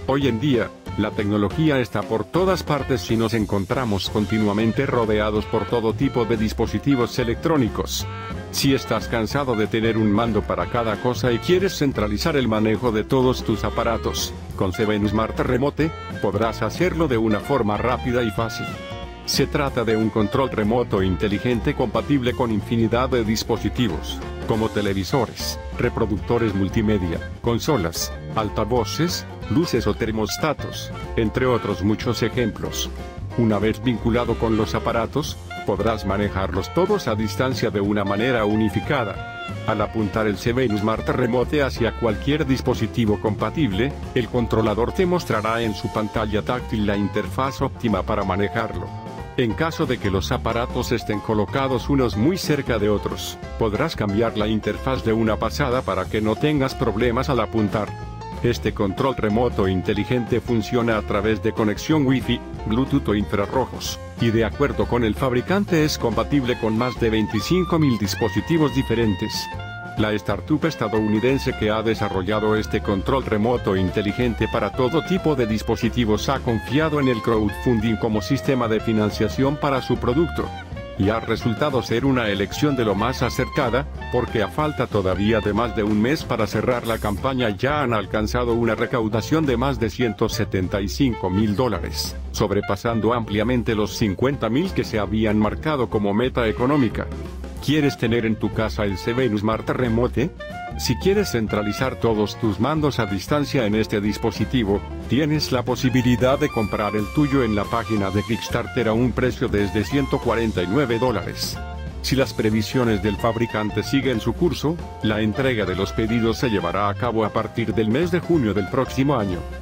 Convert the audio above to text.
Hoy en día, la tecnología está por todas partes y nos encontramos continuamente rodeados por todo tipo de dispositivos electrónicos. Si estás cansado de tener un mando para cada cosa y quieres centralizar el manejo de todos tus aparatos, con Seven Smart Remote, podrás hacerlo de una forma rápida y fácil. Se trata de un control remoto inteligente compatible con infinidad de dispositivos, como televisores, reproductores multimedia, consolas, altavoces, luces o termostatos, entre otros muchos ejemplos. Una vez vinculado con los aparatos, podrás manejarlos todos a distancia de una manera unificada. Al apuntar el Seven Smart Remote hacia cualquier dispositivo compatible, el controlador te mostrará en su pantalla táctil la interfaz óptima para manejarlo. En caso de que los aparatos estén colocados unos muy cerca de otros, podrás cambiar la interfaz de una pasada para que no tengas problemas al apuntar. Este control remoto inteligente funciona a través de conexión Wi-Fi, Bluetooth o infrarrojos, y de acuerdo con el fabricante es compatible con más de 25.000 dispositivos diferentes. La startup estadounidense que ha desarrollado este control remoto inteligente para todo tipo de dispositivos ha confiado en el crowdfunding como sistema de financiación para su producto. Y ha resultado ser una elección de lo más acertada, porque a falta todavía de más de un mes para cerrar la campaña ya han alcanzado una recaudación de más de $175.000, sobrepasando ampliamente los 50.000 que se habían marcado como meta económica. ¿Quieres tener en tu casa el Seven Smart Remote? Si quieres centralizar todos tus mandos a distancia en este dispositivo, tienes la posibilidad de comprar el tuyo en la página de Kickstarter a un precio desde $149. Si las previsiones del fabricante siguen su curso, la entrega de los pedidos se llevará a cabo a partir del mes de junio del próximo año.